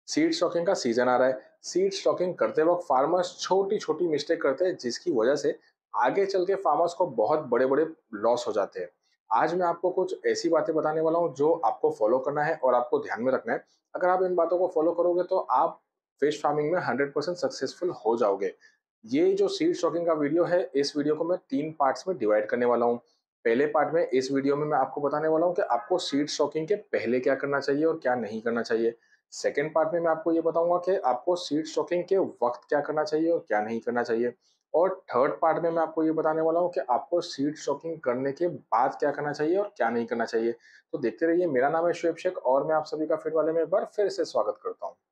Seed stocking का season आ रहा है। सीड स्टॉकिंग करते वक्त फार्मर्स छोटी छोटी मिस्टेक करते हैं जिसकी वजह से आगे चल के फार्मर्स को बहुत बड़े बड़े लॉस हो जाते हैं। आज मैं आपको कुछ ऐसी बातें बताने वाला हूँ जो आपको फॉलो करना है और आपको ध्यान में रखना है। अगर आप इन बातों को फॉलो करोगे तो आप फिश फार्मिंग में 100% सक्सेसफुल हो जाओगे। ये जो सीड स्टॉकिंग का वीडियो है, इस वीडियो को मैं 3 पार्ट्स में डिवाइड करने वाला हूँ। पहले पार्ट में इस वीडियो में मैं आपको बताने वाला हूँ कि आपको सीड स्टॉकिंग के पहले क्या करना चाहिए और क्या नहीं करना चाहिए। सेकंड पार्ट में मैं आपको ये बताऊंगा कि आपको सीड स्टॉकिंग के वक्त क्या करना चाहिए और क्या नहीं करना चाहिए। और थर्ड पार्ट में मैं आपको ये बताने वाला हूँ कि आपको सीड स्टॉकिंग करने के बाद क्या करना चाहिए और क्या नहीं करना चाहिए। तो देखते रहिए। मेरा नाम है शुएब शेख और मैं आप सभी का फीड वाले में एक बार फिर से स्वागत करता हूँ।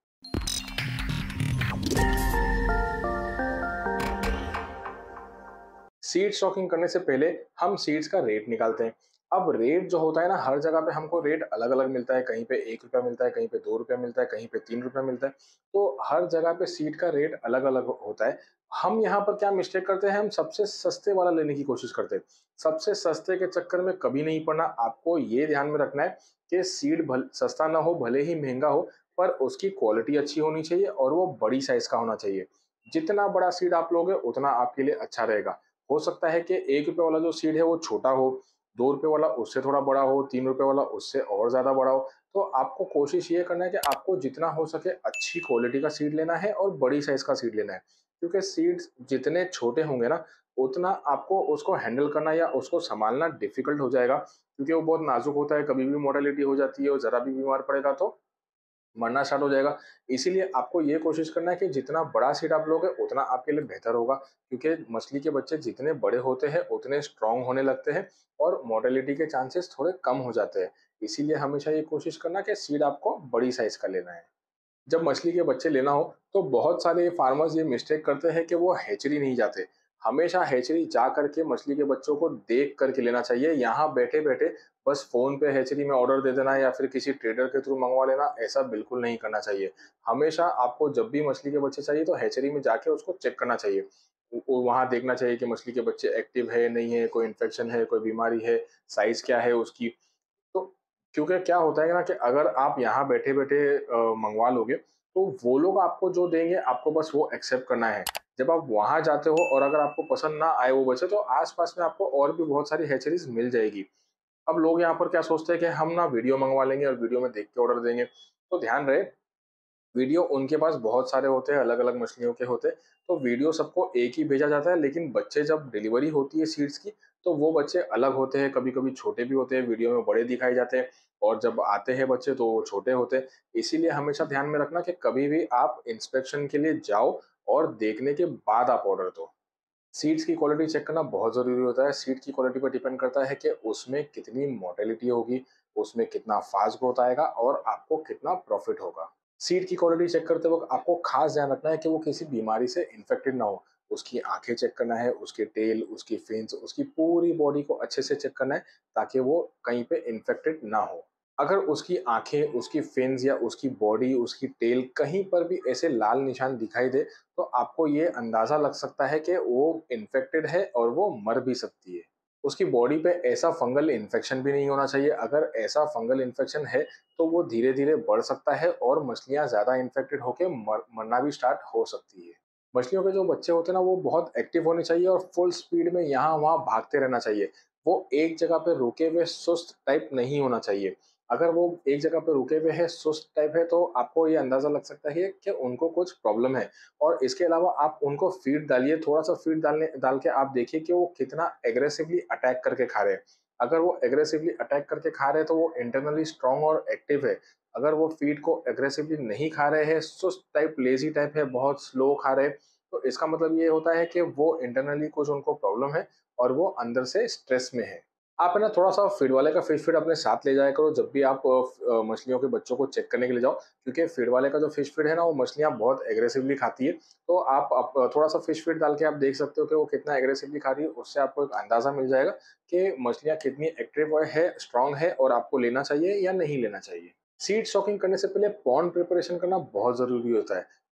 सीड स्टॉकिंग करने से पहले हम सीड्स का रेट निकालते हैं। अब रेट जो होता है ना, हर जगह पे हमको रेट अलग अलग मिलता है। कहीं पे 1 रुपया मिलता है, कहीं पे 2 रुपया मिलता है, कहीं पे 3 रुपया मिलता है। तो हर जगह पे सीड का रेट अलग अलग होता है। हम यहाँ पर क्या मिस्टेक करते हैं, हम सबसे सस्ते वाला लेने की कोशिश करते हैं। सबसे सस्ते के चक्कर में कभी नहीं पड़ना। आपको ये ध्यान में रखना है कि सीड सस्ता ना हो, भले ही महंगा हो, पर उसकी क्वालिटी अच्छी होनी चाहिए और वो बड़ी साइज का होना चाहिए। जितना बड़ा सीड आप लोगे उतना आपके लिए अच्छा रहेगा। हो सकता है कि 1 रुपये वाला जो सीड है वो छोटा हो, 2 रुपये वाला उससे थोड़ा बड़ा हो, 3 रुपये वाला उससे और ज़्यादा बड़ा हो। तो आपको कोशिश ये करना है कि आपको जितना हो सके अच्छी क्वालिटी का सीड लेना है और बड़ी साइज़ का सीड लेना है। क्योंकि सीड्स जितने छोटे होंगे ना, उतना आपको उसको हैंडल करना या उसको सँभालना डिफ़िकल्ट हो जाएगा, क्योंकि वो बहुत नाज़ुक होता है, कभी भी मोर्टेलिटी हो जाती है और ज़रा भी बीमार पड़ेगा तो मरना स्टार्ट हो जाएगा। इसीलिए आपको ये कोशिश करना है कि जितना बड़ा सीड आप लोगे उतना आपके लिए बेहतर होगा, क्योंकि मछली के बच्चे जितने बड़े होते हैं उतने स्ट्रांग होने लगते हैं और मोर्टेलिटी के चांसेस थोड़े कम हो जाते हैं। इसीलिए हमेशा ये कोशिश करना कि सीड आपको बड़ी साइज का लेना है। जब मछली के बच्चे लेना हो तो बहुत सारे फार्मर्स ये मिस्टेक करते हैं कि वो हैचरी नहीं जाते। हमेशा हैचरी जा करके मछली के बच्चों को देख करके लेना चाहिए। यहाँ बैठे बैठे बस फोन पे हैचरी में ऑर्डर दे देना या फिर किसी ट्रेडर के थ्रू मंगवा लेना, ऐसा बिल्कुल नहीं करना चाहिए। हमेशा आपको जब भी मछली के बच्चे चाहिए तो हैचरी में जाके उसको चेक करना चाहिए। वहां देखना चाहिए कि मछली के बच्चे एक्टिव है नहीं है, कोई इन्फेक्शन है, कोई बीमारी है, साइज क्या है उसकी। तो क्योंकि क्या होता है ना कि अगर आप यहाँ बैठे-बैठे मंगवा लोगे, तो वो लोग आपको जो देंगे, आपको बस वो एक्सेप्ट करना है। जब आप वहाँ जाते हो और अगर आपको पसंद ना आए वो बचे, तो आस-पास में आपको और भी बहुत सारी हैचरीज़ मिल जाएगी। अब लोग यहाँ पर क्या सोचते हैं कि हम ना वीडियो मंगवा लेंगे और वीडियो में देख के ऑर्डर देंगे। तो ध्यान रहे, वीडियो उनके पास बहुत सारे होते हैं, अलग-अलग मछलियों के होते हैं, तो वीडियो सबको एक ही भेजा जाता है, लेकिन बच्चे जब डिलीवरी होती है सीड्स की, तो वो बच्चे अलग होते हैं, कभी-कभी छोटे भी होते हैं, वीडियो में बड़े दिखाए जाते हैं और जब आते हैं बच्चे तो वो छोटे होते हैं। इसीलिए हमेशा ध्यान में रखना कि कभी भी आप इंस्पेक्शन के लिए जाओ और देखने के बाद आप ऑर्डर दो। सीड्स की क्वालिटी चेक करना बहुत ज़रूरी होता है। सीड की क्वालिटी पर डिपेंड करता है कि उसमें कितनी मोर्टेलिटी होगी, उसमें कितना फास्ट ग्रोथ आएगा और आपको कितना प्रॉफिट होगा। सीड की क्वालिटी चेक करते वक्त आपको खास ध्यान रखना है कि वो किसी बीमारी से इन्फेक्टेड ना हो। उसकी आंखें चेक करना है, उसके टेल, उसकी फिन्स, उसकी पूरी बॉडी को अच्छे से चेक करना है ताकि वो कहीं पे इन्फेक्टेड ना हो। अगर उसकी आंखें, उसकी फिन्स या उसकी बॉडी, उसकी टेल कहीं पर भी ऐसे लाल निशान दिखाई दे, तो आपको ये अंदाज़ा लग सकता है कि वो इन्फेक्टेड है और वो मर भी सकती है। उसकी बॉडी पे ऐसा फंगल इन्फेक्शन भी नहीं होना चाहिए। अगर ऐसा फंगल इन्फेक्शन है तो वो धीरे-धीरे बढ़ सकता है और मछलियाँ ज़्यादा इन्फेक्टेड होके मरना भी स्टार्ट हो सकती है। मछलियों के जो बच्चे होते हैं ना, वो बहुत एक्टिव होने चाहिए और फुल स्पीड में यहाँ-वहाँ भागते रहना चाहिए। वो एक जगह पे रुके हुए सुस्त टाइप नहीं होना चाहिए। अगर वो एक जगह पे रुके हुए हैं, सुस्त टाइप है, तो आपको ये अंदाज़ा लग सकता है कि उनको कुछ प्रॉब्लम है। और इसके अलावा आप उनको फीड डालिए, थोड़ा-सा फीड डाल के आप देखिए कि वो कितना एग्रेसिवली अटैक करके खा रहे हैं। अगर वो एग्रेसिवली अटैक करके खा रहे हैं तो वो इंटरनली स्ट्रॉन्ग और एक्टिव है। अगर वो फीड को एग्रेसिवली नहीं खा रहे हैं, सुस्त टाइप, लेज़ी टाइप है, बहुत स्लो खा रहे हैं, तो इसका मतलब ये होता है कि वो इंटरनली कुछ उनको प्रॉब्लम है और वो अंदर से स्ट्रेस में है। आप है ना थोड़ा-सा फीड वाले का फिश फीड अपने साथ ले जाया करो जब भी आप मछलियों के बच्चों को चेक करने के लिए जाओ, क्योंकि फीड वाले का जो फिश फीड है ना, वो मछलियाँ बहुत एग्रेसिवली खाती है। तो आप थोड़ा-सा फिश फीड डाल के आप देख सकते हो कि वो कितना एग्रेसिवली खा रही है। उससे आपको एक अंदाज़ा मिल जाएगा कि मछलियाँ कितनी एक्टिव है, स्ट्रॉन्ग है और आपको लेना चाहिए या नहीं लेना चाहिए। सीड स्टॉकिंग करने से पहले पॉन्ड प्रिपरेशन करना बहुत ज़रूरी होता है।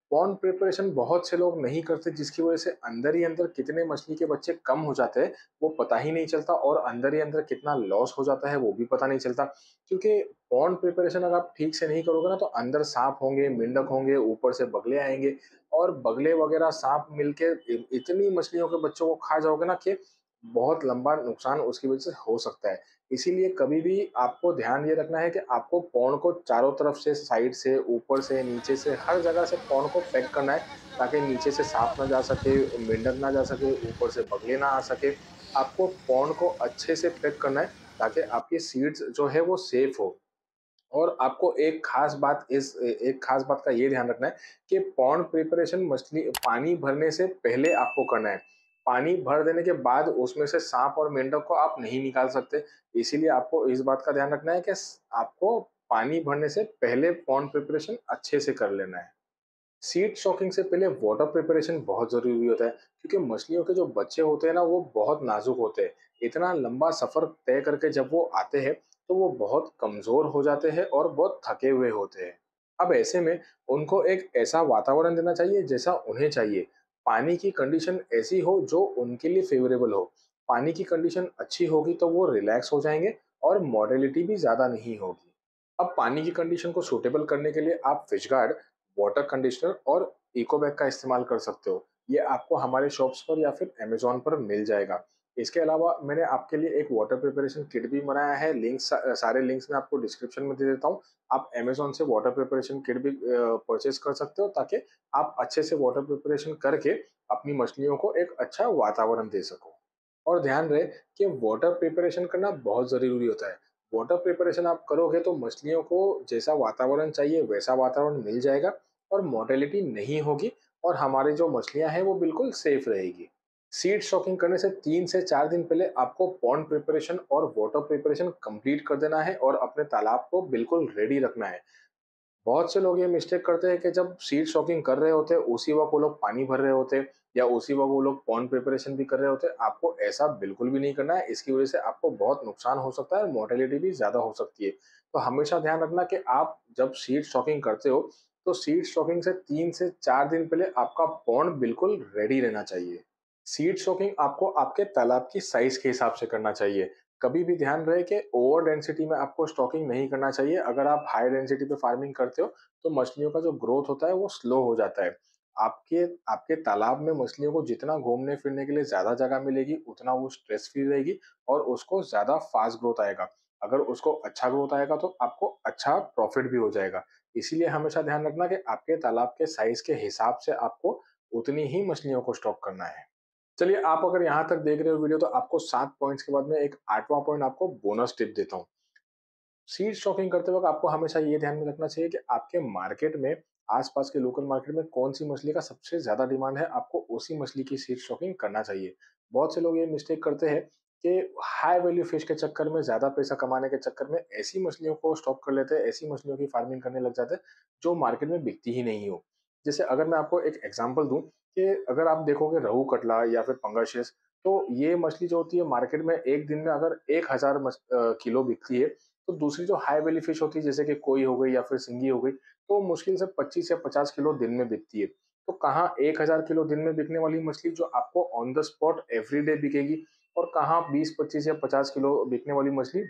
पॉन्ड प्रिपरेशन बहुत से लोग नहीं करते, जिसकी वजह से अंदर ही अंदर कितने मछली के बच्चे कम हो जाते हैं वो पता ही नहीं चलता, और अंदर ही अंदर कितना लॉस हो जाता है वो भी पता नहीं चलता। क्योंकि पॉन्ड प्रिपरेशन अगर आप ठीक से नहीं करोगे ना तो अंदर सांप होंगे, मेंढक होंगे, ऊपर से बगले आएंगे, और बगले वगैरह सांप मिलके इतनी मछलियों के बच्चों को खा जाओगे ना कि बहुत लंबा नुकसान उसकी वजह से हो सकता है। इसीलिए कभी भी आपको ध्यान ये रखना है कि आपको पॉन्ड को चारों तरफ से, साइड से, ऊपर से, नीचे से, हर जगह से पॉन्ड को पैक करना है, ताकि नीचे से सांप ना जा सके, मेंढक ना जा सके, ऊपर से बगले ना आ सके। आपको पॉन्ड को अच्छे से पैक करना है ताकि आपकी सीड्स जो है वो सेफ हो। और आपको एक खास बात का ये ध्यान रखना है कि पॉन्ड प्रिपरेशन मछली पानी भरने से पहले आपको करना है। पानी भर देने के बाद उसमें से सांप और मेंढक को आप नहीं निकाल सकते। इसीलिए आपको इस बात का ध्यान रखना है कि आपको पानी भरने से पहले पॉन्ड प्रिपरेशन अच्छे से कर लेना है। सीड स्टॉकिंग से पहले वाटर प्रिपरेशन बहुत ज़रूरी होता है, क्योंकि मछलियों के जो बच्चे होते हैं ना वो बहुत नाजुक होते हैं। इतना लंबा सफ़र तय करके जब वो आते हैं तो वो बहुत कमज़ोर हो जाते हैं और बहुत थके हुए होते हैं। अब ऐसे में उनको एक ऐसा वातावरण देना चाहिए जैसा उन्हें चाहिए। पानी की कंडीशन ऐसी हो जो उनके लिए फेवरेबल हो। पानी की कंडीशन अच्छी होगी तो वो रिलैक्स हो जाएंगे और मॉर्टेलिटी भी ज़्यादा नहीं होगी। अब पानी की कंडीशन को सूटेबल करने के लिए आप फिश गार्ड, वाटर कंडीशनर और इको बैग का इस्तेमाल कर सकते हो। ये आपको हमारे शॉप्स पर या फिर अमेज़न पर मिल जाएगा। इसके अलावा मैंने आपके लिए एक वाटर प्रिपरेशन किट भी बनाया है, सारे लिंक्स मैं आपको डिस्क्रिप्शन में दे देता हूँ। आप अमेज़न से वाटर प्रिपरेशन किट भी परचेज़ कर सकते हो, ताकि आप अच्छे से वाटर प्रिपरेशन करके अपनी मछलियों को एक अच्छा वातावरण दे सको। और ध्यान रहे कि वाटर प्रिपरेशन करना बहुत ज़रूरी होता है। वाटर प्रिपरेशन आप करोगे तो मछलियों को जैसा वातावरण चाहिए वैसा वातावरण मिल जाएगा, और मोर्टेलिटी नहीं होगी, और हमारी जो मछलियां हैं वो बिल्कुल सेफ रहेगी। सीड स्टॉकिंग करने से 3 से 4 दिन पहले आपको पॉन्ड प्रिपरेशन और वाटर प्रिपरेशन कंप्लीट कर देना है और अपने तालाब को बिल्कुल रेडी रखना है। बहुत से लोग ये मिस्टेक करते हैं कि जब सीड स्टॉकिंग कर रहे होते हैं उसी वक्त वो लोग पानी भर रहे होते हैं, या उसी वक्त वो लोग पॉन्ड प्रिपरेशन भी कर रहे होते हैं। आपको ऐसा बिल्कुल भी नहीं करना है। इसकी वजह से आपको बहुत नुकसान हो सकता है और मोर्टेलिटी भी ज़्यादा हो सकती है। तो हमेशा ध्यान रखना कि आप जब सीड स्टॉकिंग करते हो तो सीड स्टॉकिंग से 3 से 4 दिन पहले आपका पॉन्ड बिल्कुल रेडी रहना चाहिए। सीड स्टॉकिंग आपको आपके तालाब की साइज के हिसाब से करना चाहिए। कभी भी ध्यान रहे कि ओवर डेंसिटी में आपको स्टॉकिंग नहीं करना चाहिए। अगर आप हाई डेंसिटी पे फार्मिंग करते हो तो मछलियों का जो ग्रोथ होता है वो स्लो हो जाता है। आपके आपके तालाब में मछलियों को जितना घूमने फिरने के लिए ज्यादा जगह मिलेगी उतना वो स्ट्रेस फ्री रहेगी, और उसको ज्यादा फास्ट ग्रोथ आएगा। अगर उसको अच्छा ग्रोथ आएगा तो आपको अच्छा प्रॉफिट भी हो जाएगा। इसीलिए हमेशा ध्यान रखना कि आपके तालाब के साइज के हिसाब से आपको उतनी ही मछलियों को स्टॉक करना है। चलिए, आप अगर यहाँ तक देख रहे हो वीडियो तो आपको 7 पॉइंट्स के बाद में एक 8वां पॉइंट आपको बोनस टिप देता हूँ। सीड स्टॉकिंग करते वक्त आपको हमेशा ये ध्यान में रखना चाहिए कि आपके मार्केट में, आसपास के लोकल मार्केट में कौन सी मछली का सबसे ज्यादा डिमांड है, आपको उसी मछली की सीड स्टॉकिंग करना चाहिए। बहुत से लोग ये मिस्टेक करते हैं कि हाई वैल्यू फिश के चक्कर में, ज्यादा पैसा कमाने के चक्कर में ऐसी मछलियों को स्टॉक कर लेते हैं, ऐसी मछलियों की फार्मिंग करने लग जाते हैं जो मार्केट में बिकती ही नहीं हो। जैसे अगर मैं आपको एक एग्जांपल दूं कि अगर आप देखोगे रहू कटला या फिर पंगाशियस, तो ये मछली जो होती है मार्केट में एक दिन में अगर 1000 किलो बिकती है, तो दूसरी जो हाई वैल्यू फिश होती है जैसे कि कोई हो गई या फिर सिंगी हो गई, तो मुश्किल से 25 या 50 किलो दिन में बिकती है। तो कहाँ 1000 किलो दिन में बिकने वाली मछली जो आपको ऑन द स्पॉट एवरीडे बिकेगी, और कहाँ 20, 25 या 50 किलो बिकने वाली मछली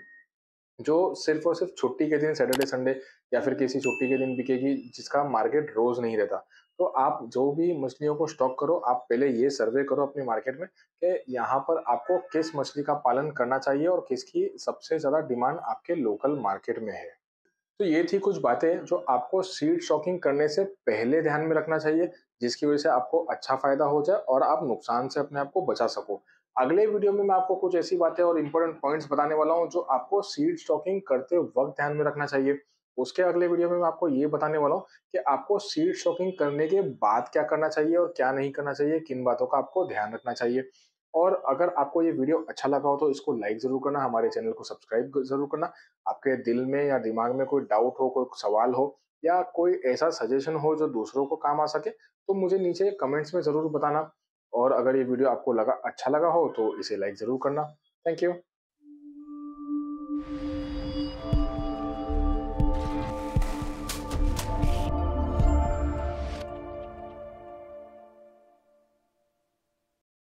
जो सिर्फ और सिर्फ छुट्टी के दिन, सैटरडे संडे या फिर किसी छुट्टी के दिन बिकेगी, जिसका मार्केट रोज नहीं रहता। तो आप जो भी मछलियों को स्टॉक करो, आप पहले ये सर्वे करो अपने मार्केट में कि यहाँ पर आपको किस मछली का पालन करना चाहिए और किसकी सबसे ज्यादा डिमांड आपके लोकल मार्केट में है। तो ये थी कुछ बातें जो आपको सीड स्टॉकिंग करने से पहले ध्यान में रखना चाहिए, जिसकी वजह से आपको अच्छा फायदा हो जाए और आप नुकसान से अपने आप को बचा सको। अगले वीडियो में मैं आपको कुछ ऐसी बातें और इंपॉर्टेंट पॉइंट्स बताने वाला हूँ जो आपको सीड स्टॉकिंग करते वक्त ध्यान में रखना चाहिए। उसके अगले वीडियो में मैं आपको ये बताने वाला हूँ कि आपको सीड स्टॉकिंग करने के बाद क्या करना चाहिए और क्या नहीं करना चाहिए, किन बातों का आपको ध्यान रखना चाहिए। और अगर आपको ये वीडियो अच्छा लगा हो तो इसको लाइक जरूर करना, हमारे चैनल को सब्सक्राइब जरूर करना। आपके दिल में या दिमाग में कोई डाउट हो, कोई सवाल हो, या कोई ऐसा सजेशन हो जो दूसरों को काम आ सके, तो मुझे नीचे कमेंट्स में ज़रूर बताना। और अगर ये वीडियो आपको अच्छा लगा हो तो इसे लाइक ज़रूर करना। Thank you.